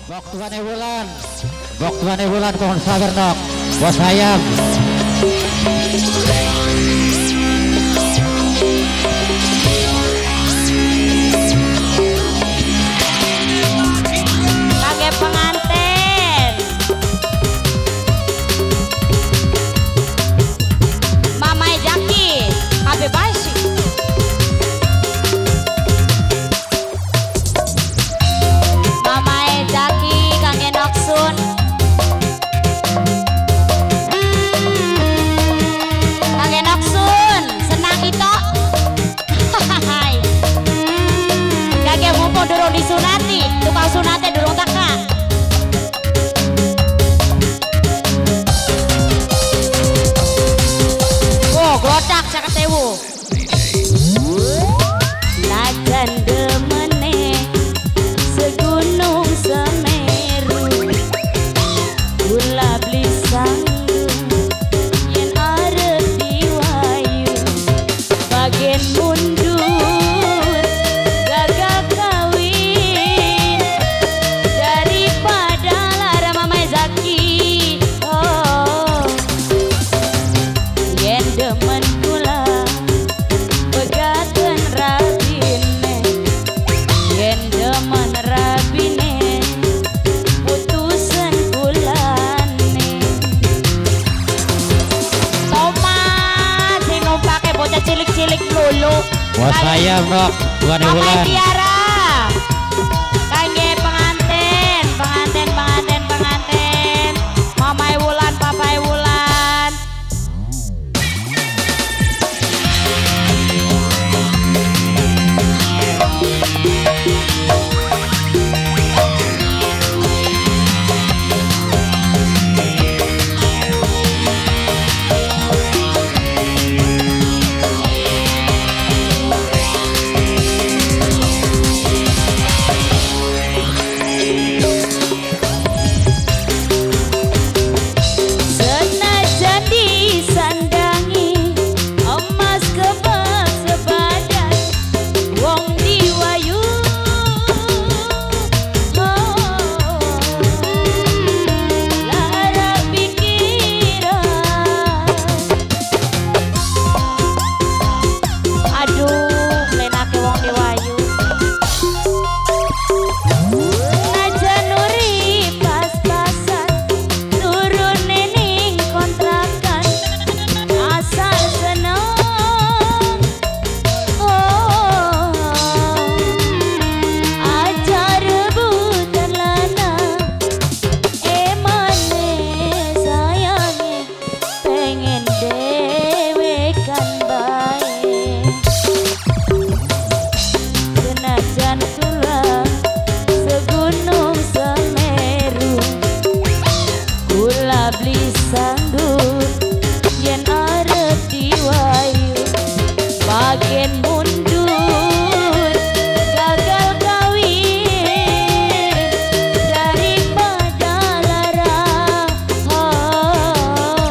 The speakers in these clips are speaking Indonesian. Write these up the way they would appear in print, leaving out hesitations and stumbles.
Bok tuane bulan pohon sabar nok. Bos ayam. Kage pengantin. Mama Jaki, Abe Basi. Mama Jaki, Kage Noksun. Kage Noksun, senang itu. Kage mupo durung disunati, tukang sunate durung taka. Oh, glodak 50.000. Lajan demene segunung Semeru, gula beli sanggung yen arep diwayu, bagian mundur gagal kawin daripada lara Mama Zaki. Oh, yen demen kula begaten rabine, yen demen rabine putusan kulane. Thomas sing numpake bocah cilik-cilik lulu. Bos ayam nok. Tuane Mama bulan. Tiara, kangge pengantin, Mama Wulan, Papa Wulan. Senajan disandangi emas kebak sebadan wong diwayu. Oh, lara pikiran. Aduh, lenake wong diwayu. Najan urip pas-pasan turun ning kontrakan asal seneng. Oh, aja rebutan lanang emane sayange pengen dewekan bae. Senajan kula segunung Semeru, kula beli sanggup yen arep diwayu, bagian mundur gagal kawin daripada lara. Oh,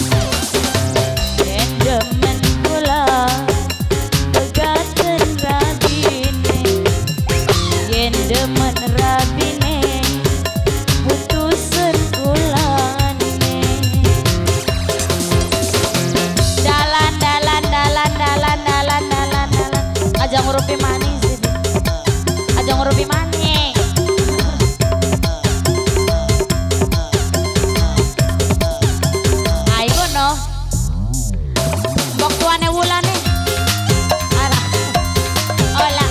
yen demen kula begaten rabine, yen demen rabine putusen kulane. Dalan aja ngurupi manis ini, aja ngurupi manis. Ayo no mbok tuane wulane arah olah.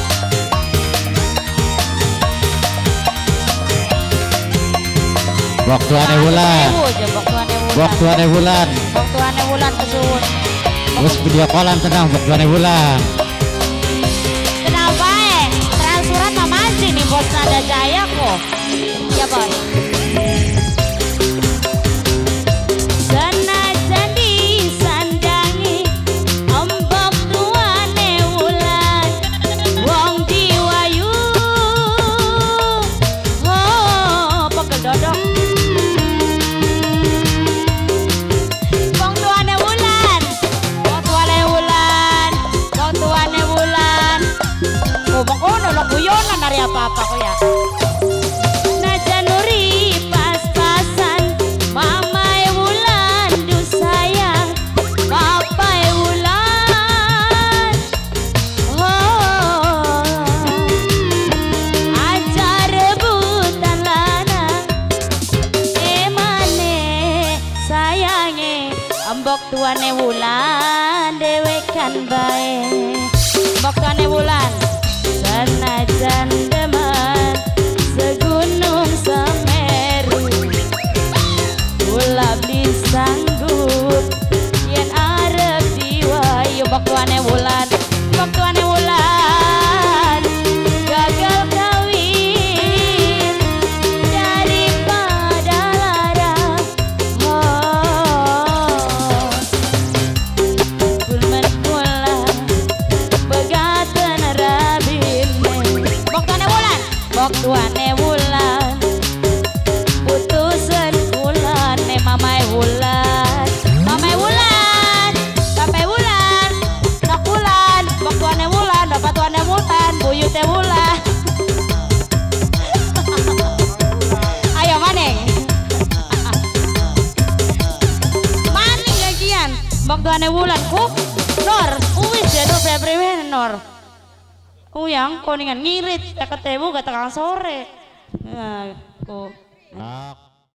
Bok tuane bulan. Bok tuane bulan. Bok tuane wulan kesuwun. Terus video callan tenang bok tuane bulan. Kenapa transferan sama sih nih bos Nada Jaya kok. Ya bos. Senajan disandangi ombok tuane wulan wong diwayu. Oh, pegel dodong. Wong tuane wulan, wong tuane wulan, wong tuane wulan. Oh, bang kono lo guyonan dari apa-apa ko ya. Najan tuane wulan dewekan bae mbok tuane wulan senajan demen segunung Semeru kula disanggup yen arep diwayu mbok tuane wulan gagal kawin daripada lara kulmen kula begaten rabine mbok tuane wulan putusan kula ne mamae wulan nak wulan mbok tuane wulan bapak tuane wulan buyute wulan ayo maning gajian mbok tuane wulan ku Nor uwis ya Nor Februari Nor yang kuningan ngirit ya ketemu gak tekan sore nah ku